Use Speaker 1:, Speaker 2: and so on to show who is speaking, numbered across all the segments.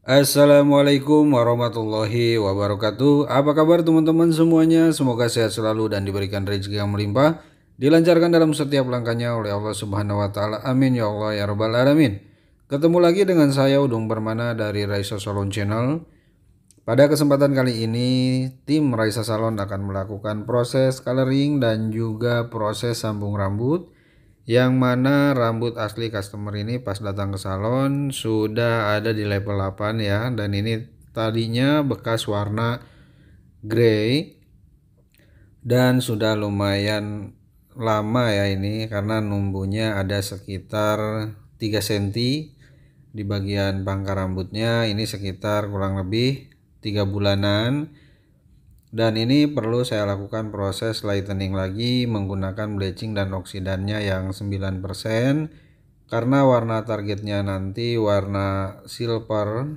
Speaker 1: Assalamualaikum warahmatullahi wabarakatuh. Apa kabar teman-teman semuanya? Semoga sehat selalu dan diberikan rezeki yang melimpah, dilancarkan dalam setiap langkahnya oleh Allah Subhanahu wa taala. Amin ya Allah ya rabbal alamin. Ketemu lagi dengan saya Udung Permana dari Raisa Salon Channel. Pada kesempatan kali ini, tim Raisa Salon akan melakukan proses coloring dan juga proses sambung rambut, yang mana rambut asli customer ini pas datang ke salon sudah ada di level 8 ya, dan ini tadinya bekas warna grey dan sudah lumayan lama ya ini, karena numbuhnya ada sekitar 3 cm di bagian pangkal rambutnya. Ini sekitar kurang lebih 3 bulanan. Dan ini perlu saya lakukan proses lightening lagi menggunakan bleaching dan oksidannya yang 9%, karena warna targetnya nanti warna silver.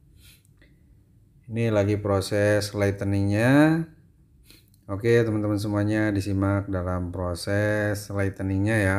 Speaker 1: Ini lagi proses lightening-nya. Oke teman-teman semuanya, disimak dalam proses lightening-nya ya.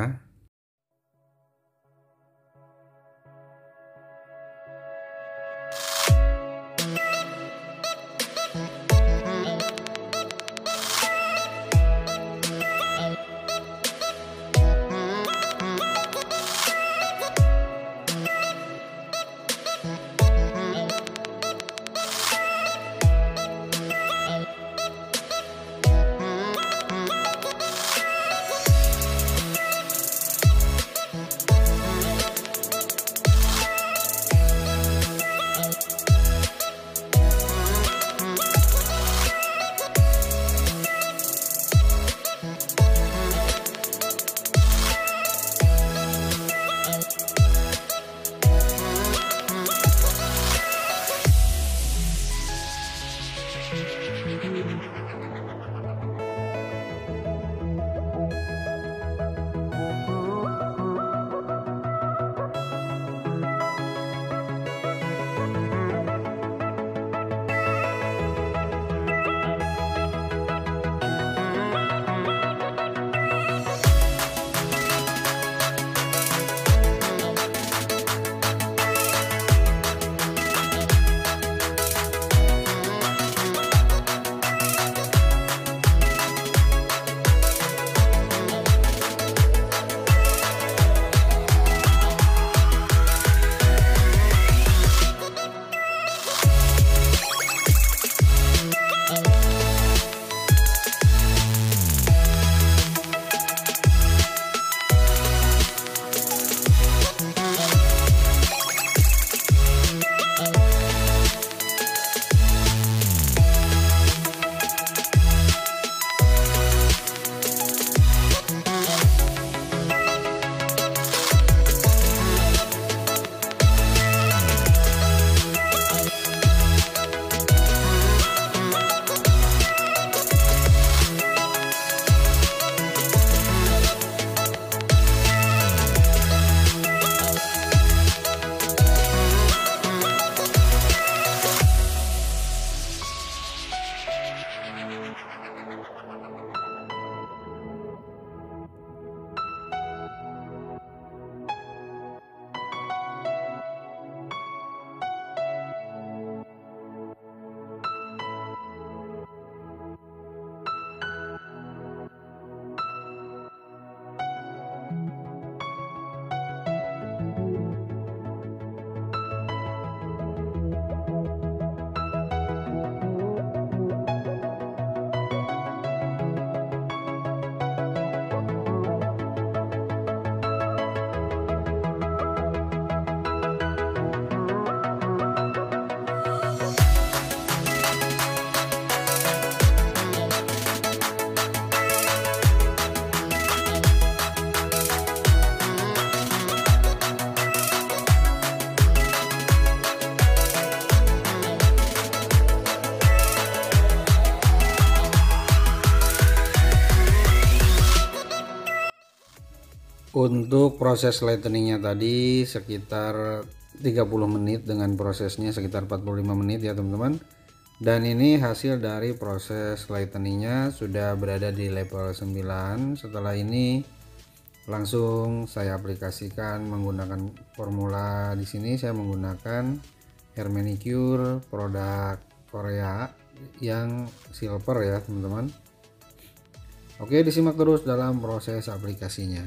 Speaker 1: Untuk proses lightening-nya tadi sekitar 30 menit, dengan prosesnya sekitar 45 menit ya teman-teman. Dan ini hasil dari proses lightening-nya sudah berada di level 9. Setelah ini langsung saya aplikasikan menggunakan formula. Di sini saya menggunakan hair manicure produk Korea yang silver ya teman-teman. Oke, disimak terus dalam proses aplikasinya.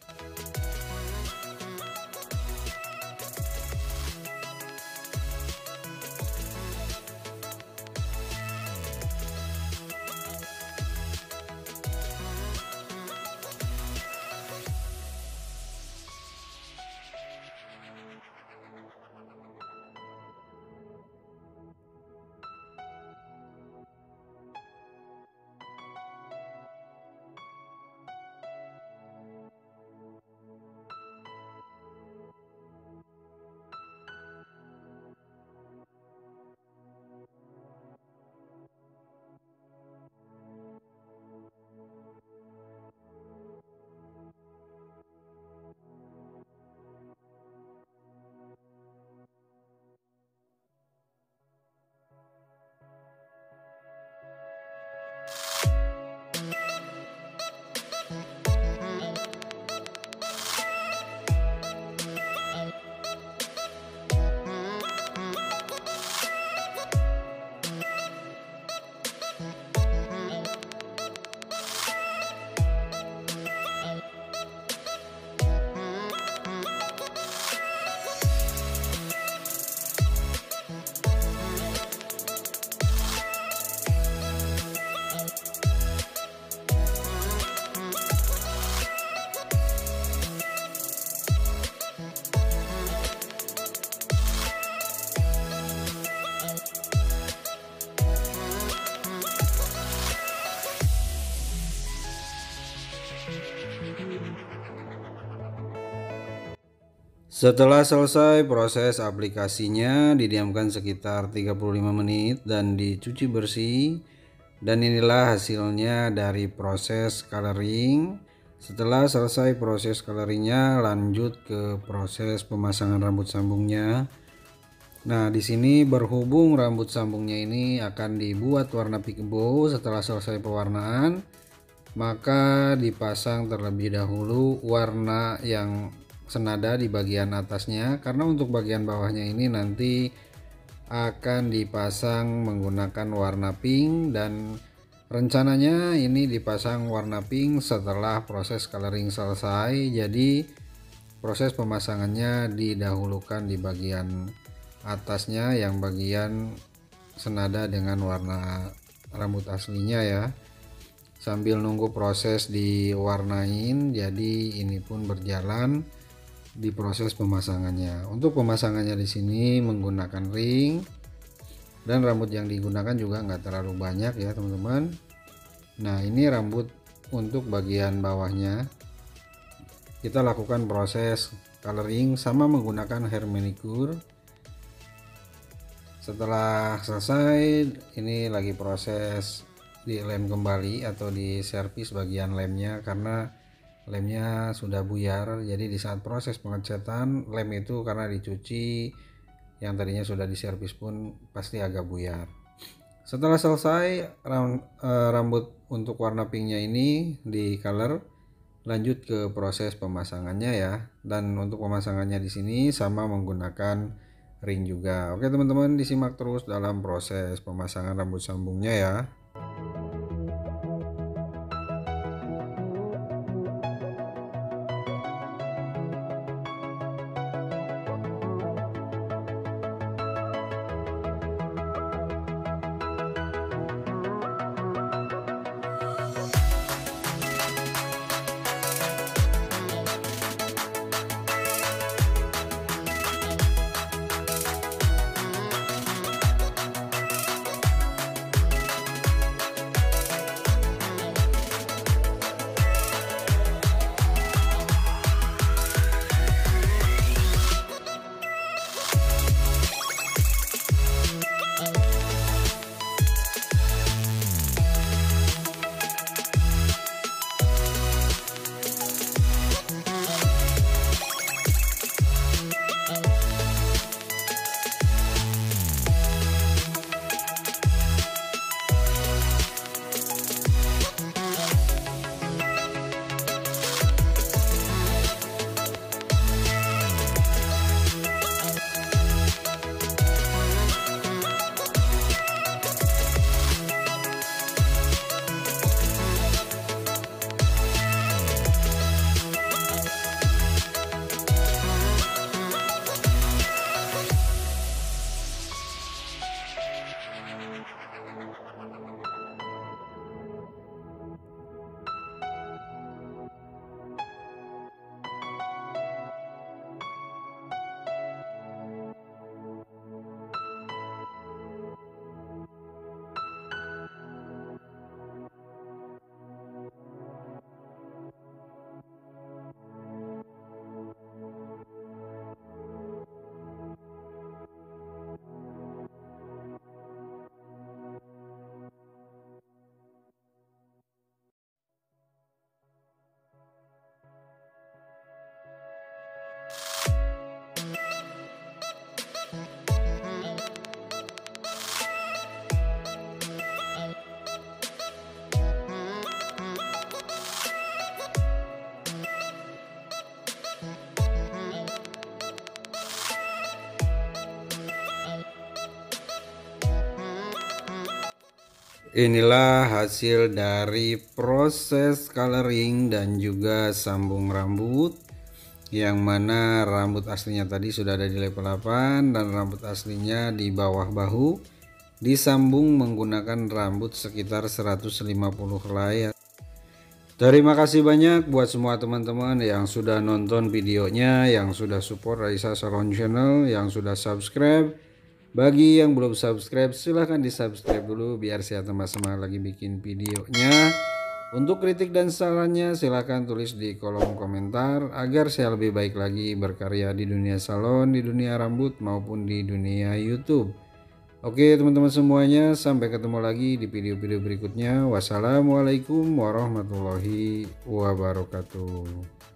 Speaker 1: Setelah selesai proses aplikasinya, didiamkan sekitar 35 menit dan dicuci bersih. Dan inilah hasilnya dari proses coloring. Setelah selesai proses coloringnya, lanjut ke proses pemasangan rambut sambungnya. Nah, di sini berhubung rambut sambungnya ini akan dibuat warna pink bow. Setelah selesai pewarnaan, maka dipasang terlebih dahulu warna yang senada di bagian atasnya, karena untuk bagian bawahnya ini nanti akan dipasang menggunakan warna pink, dan rencananya ini dipasang warna pink setelah proses coloring selesai. Jadi proses pemasangannya didahulukan di bagian atasnya yang bagian senada dengan warna rambut aslinya ya, sambil nunggu proses diwarnain. Jadi ini pun berjalan di proses pemasangannya. Untuk pemasangannya di sini menggunakan ring, dan rambut yang digunakan juga nggak terlalu banyak ya teman-teman. Nah, ini rambut untuk bagian bawahnya. Kita lakukan proses coloring sama menggunakan hair manicure. Setelah selesai, ini lagi proses dilem kembali atau diservis bagian lemnya, karena lemnya sudah buyar. Jadi di saat proses pengecatan lem itu karena dicuci yang tadinya sudah diservis pun pasti agak buyar. Setelah selesai rambut untuk warna pinknya ini di color, lanjut ke proses pemasangannya ya. Dan untuk pemasangannya di sini sama menggunakan ring juga. Oke teman-teman, disimak terus dalam proses pemasangan rambut sambungnya ya. Inilah hasil dari proses coloring dan juga sambung rambut, yang mana rambut aslinya tadi sudah ada di level 8 dan rambut aslinya di bawah bahu, disambung menggunakan rambut sekitar 150 helai. Terima kasih banyak buat semua teman-teman yang sudah nonton videonya, yang sudah support Raisa Salon Channel, yang sudah subscribe. Bagi yang belum subscribe, silahkan di subscribe dulu biar saya tambah semangat lagi bikin videonya. Untuk kritik dan sarannya silahkan tulis di kolom komentar agar saya lebih baik lagi berkarya di dunia salon, di dunia rambut maupun di dunia YouTube. Oke teman-teman semuanya, sampai ketemu lagi di video-video berikutnya. Wassalamualaikum warahmatullahi wabarakatuh.